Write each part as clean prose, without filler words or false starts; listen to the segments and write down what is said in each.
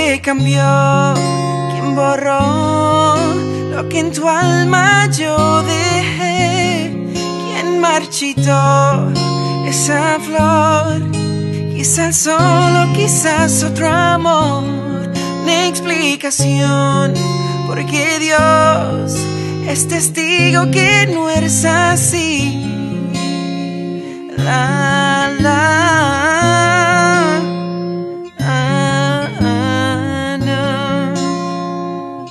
que cambió? ¿Quién borró lo que en tu alma yo dejé? ¿Quién marchitó esa flor? Quizás solo, quizás otro amor. Una explicación, porque Dios es testigo que no eres así. La, la, no.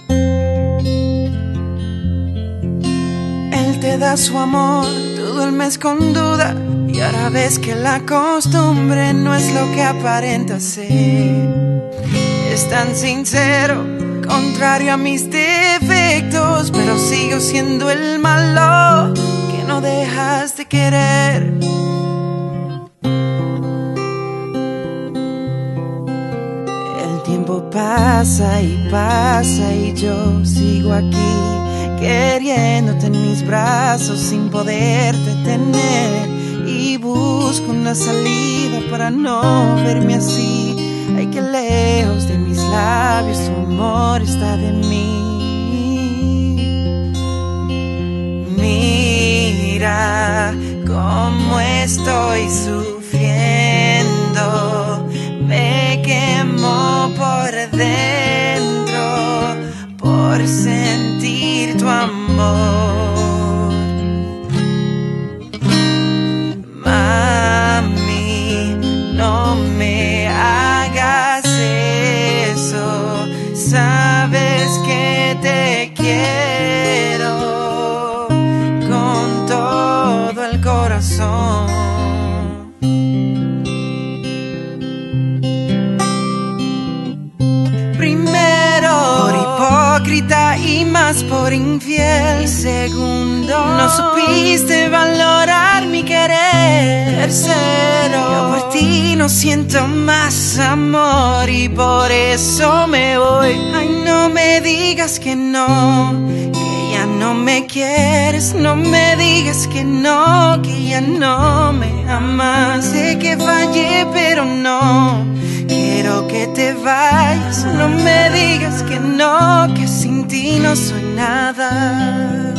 Él te da su amor todo el mes con duda, y ahora ves que la costumbre no es lo que aparenta ser. Es tan sincero, contrario a mis defectos, pero sigo siendo el malo que no dejas de querer. El tiempo pasa y yo sigo aquí, queriéndote en mis brazos sin poderte tener. Y busco una salida para no verme así. Ay, que lejos de mis labios tu amor está de mí. Mira cómo estoy sufriendo, me quemo por dentro por sentir tu amor. Mami, no me hagas eso, sabes que te quiero con todo el corazón. Primero, por hipócrita y más por infiel. Y segundo, no supiste valorar mi querer. Tercero, yo por ti no siento más amor y por eso me voy. Ay, no me digas que no, que ya no me quieres. No me digas que no, que ya no me amas. Sé que fallé, pero no quiero que te vayas. No me digas que no, que sin ti no soy nada.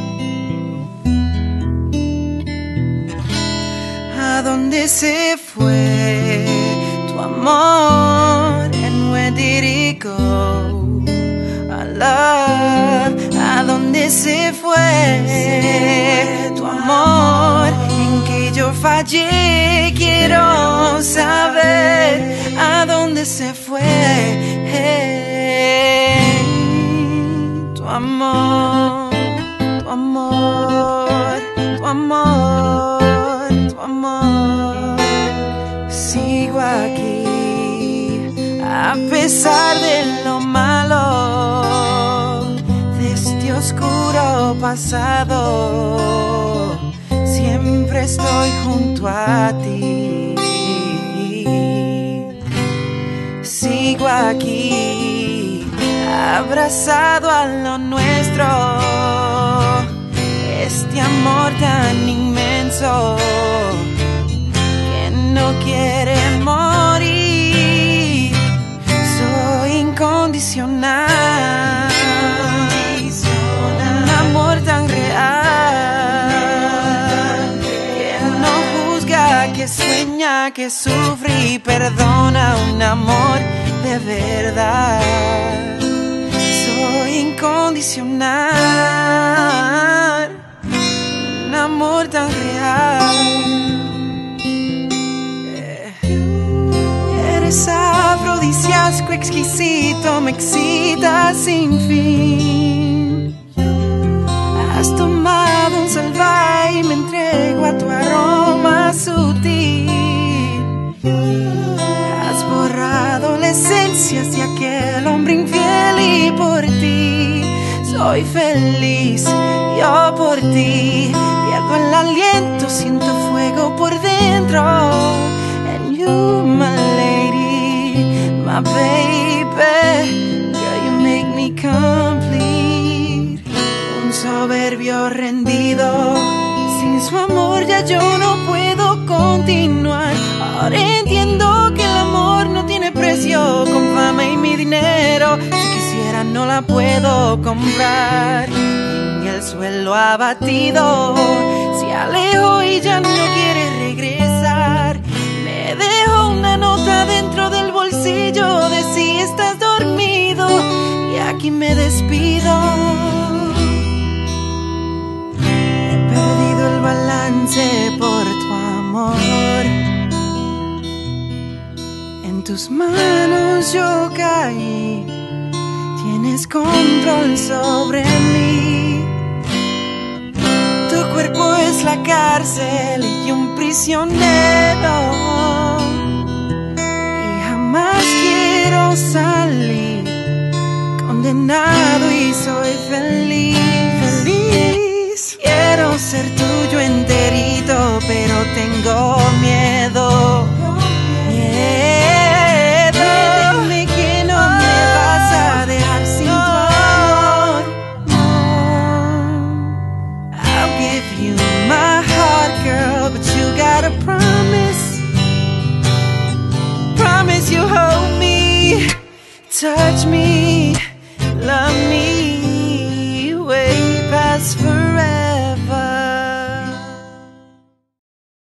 ¿A dónde se fue tu amor? And where did it go? Our love. ¿A dónde se fue tu amor? En que yo fallé, quiero saber. ¿A dónde se fue tu amor? Tu amor, tu amor, tu amor. Sigo aquí a pesar de lo malo, de este oscuro pasado. Siempre estoy junto a ti. Sigo aquí abrazado a lo nuestro, este amor tan inmenso que no quiere morir. Soy incondicional, un amor tan real que no juzga, que sueña, que sufre y perdona. Un amor de verdad. Soy incondicional, un amor tan real. Eres afrodisíaco, exquisito, me excita sin fin. Has tomado un salvaje y me entrego a tu aroma sutil. Has borrado la esencia de aquel hombre infiel y por ti soy feliz. Yo por ti pierdo el aliento, siento fuego por dentro. And you, my lady, my baby, girl, you make me complete. Un soberbio rendido, sin su amor ya yo no puedo continuar. Ahora entiendo que el amor no tiene precio, con fama y mi dinero. Si quisiera no la puedo comprar. En el suelo abatido se alejó y ya no quiere regresar. Me dejó una nota dentro del bolsillo de si estás dormido, y aquí me despido. He perdido el balance por tu amor. En tus manos yo caí, tienes control sobre mí. Tu cuerpo es la cárcel y un prisionero.